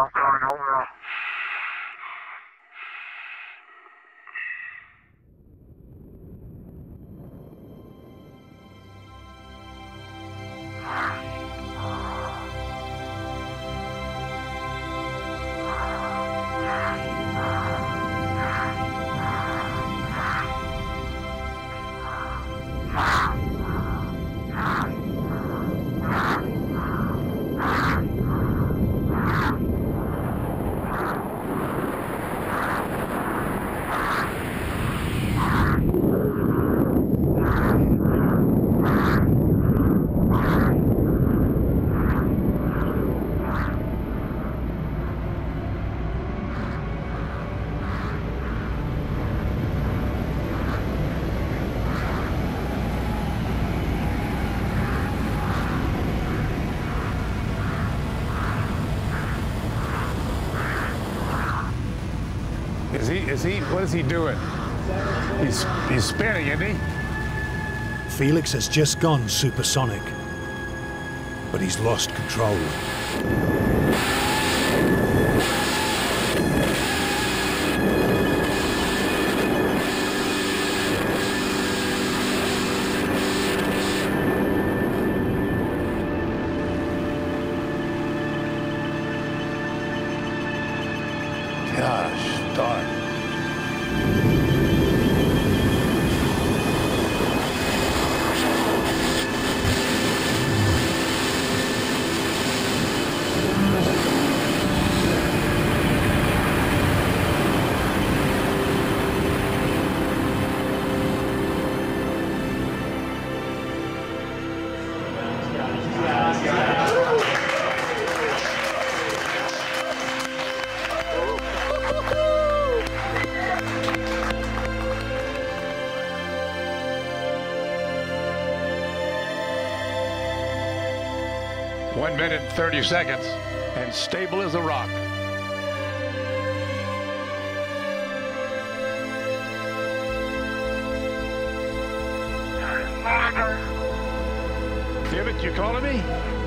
What is he doing? He's spinning, isn't he? Felix has just gone supersonic, but he's lost control. Gosh darn. One minute and 30 seconds, and stable as a rock. Felix, you calling me?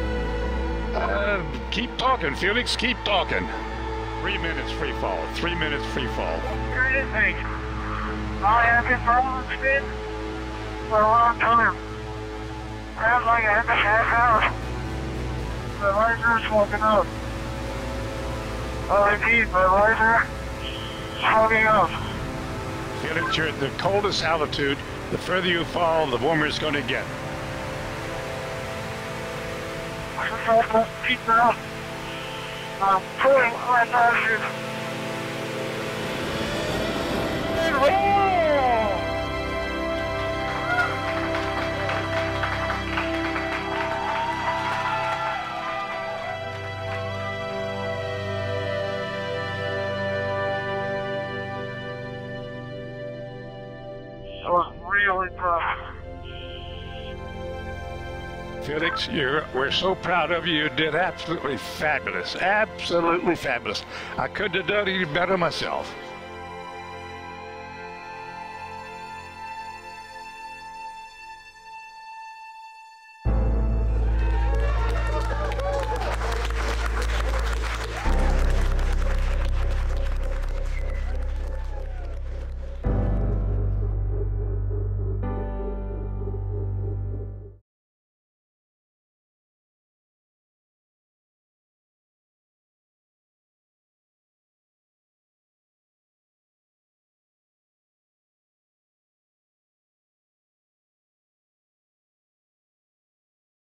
Keep talking, Felix, keep talking. 3 minutes free fall, 3 minutes free fall. Great thing. I have been following spin for a long time. Sounds like I had to pass out. The laser is smoking up. I repeat, my laser is smoking up. Felix, you're at the coldest altitude. The further you fall, the warmer it's going to get. I just have to keep it up. I'm pulling my parachute. It was really tough. Felix, we're so proud of you. You did absolutely fabulous. Absolutely fabulous. I couldn't have done any better myself.